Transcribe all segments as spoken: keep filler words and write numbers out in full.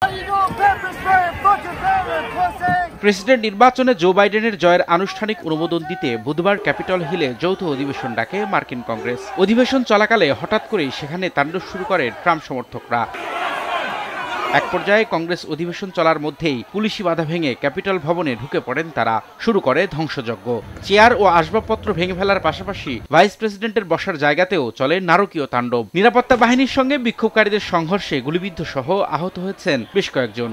President নির্বাচনে জো বাইডেনের জয়ের আনুষ্ঠানিক অনুমোদন দিতে বুধবার ক্যাপিটল হিলে যৌথ অধিবেশন ডাকে মার্কিন কংগ্রেস। অধিবেশন চলাকালে হঠাৎ করেই সেখানে তাণ্ডব শুরু করে ট্রাম্প সমর্থকরা। এক পর্যায়ে কংগ্রেস অধিবেশন চলার মধ্যেই পুলিশি বাধা ভেঙে ক্যাপিটল ভবনে ঢুকে পড়েন তারা। শুরু করে ধ্বংসযজ্ঞ। চেয়ার ও আসবাবপত্র ভেঙে ফেলার পাশাপাশি ভাইস প্রেসিডেন্টের বসার জায়গাতেও চলে নারকীয় তাণ্ডব। নিরাপত্তা বাহিনীর সঙ্গে বিক্ষোভকারীদের সংঘর্ষে গুলিবিদ্ধ সহ আহত হয়েছেন বেশ কয়েকজন।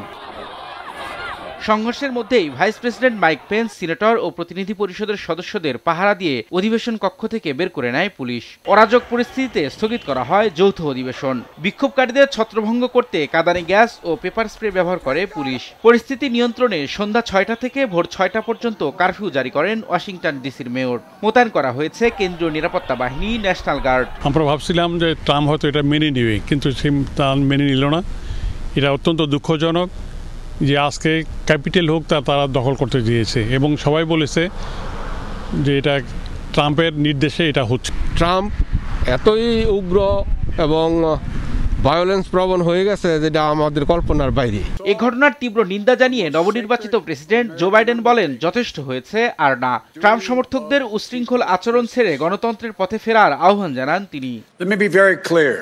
সংঘর্ষের মধ্যেই vice president Mike Pence, senator ও প্রতিনিধি পরিষদের সদস্যদের পাহারা দিয়ে অধিবেশন কক্ষ থেকে বের করে নেয় পুলিশ। অরাজক পরিস্থিতিতে স্থগিত করা হয় যৌথ অধিবেশন। বিক্ষোভকারীদের ছত্রভঙ্গ করতে কাঁদানে গ্যাস ও পেপার স্প্রে ব্যবহার করে পুলিশ। পরিস্থিতি নিয়ন্ত্রণে সন্ধ্যা ছয়টা থেকে ভোর ছয়টা পর্যন্ত কারফিউ জারি করেন ওয়াশিংটন ডিসির মেয়র। মোতায়েন করা হয়েছে কেন্দ্রীয় নিরাপত্তা বাহিনী, ন্যাশনাল গার্ড। আমরা ভাবছিলাম যে ট্রাম্প হয়তো এটা মেনে নেবে, কিন্তু সে তা মেনে নিল না। এটা অত্যন্ত দুঃখজনক যে আজকে ক্যাপিটাল হোক তা তারা দখল করতে দিয়েছে এবং সবাই বলেছে যে এটা ট্রাম্পের নির্দেশে এটা হচ্ছে। ট্রাম্প এতই উগ্র এবং ভায়োলেন্স প্রবণ হয়ে গেছে যেটা আমাদের কল্পনার বাইরে। এই ঘটনার তীব্র নিন্দা জানিয়ে নবনির্বাচিত প্রেসিডেন্ট জো বাইডেন বলেন, যথেষ্ট হয়েছে আর না। ট্রাম্প সমর্থকদের উচ্ছৃঙ্খল আচরণ ছেড়ে গণতন্ত্রের পথে ফেরার আহ্বান জানান তিনি। Let me be very clear.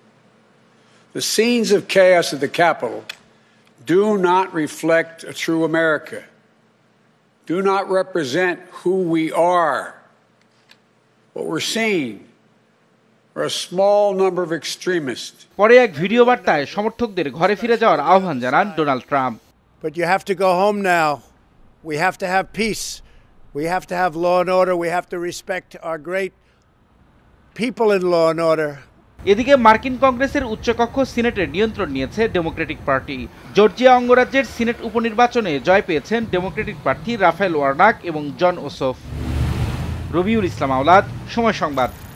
The scenes of chaos at the Capitol do not reflect a true America, do not represent who we are. What we're seeing are a small number of extremists. পরে এক video বার্তায় সমর্থকদের ঘরে ফিরে যাওয়ার আহ্বান জানান Donald Trump. But you have to go home now. We have to have peace. We have to have law and order. We have to respect our great people in law and order. এদিকে মার্কিন কংগ্রেসের উচ্চকক্ষ সিনেটের নিয়ন্ত্রণ নিয়েছে Democratic party. Georgia অঙ্গরাজ্যের senate উপনির্বাচনে জয় পেয়েছেন ডেমোক্রেটিক প্রার্থী রাফায়েল ওয়ার্নাক এবং জন ওসোফ। রবিউল ইসলাম আওলাদ, সময় সংবাদ।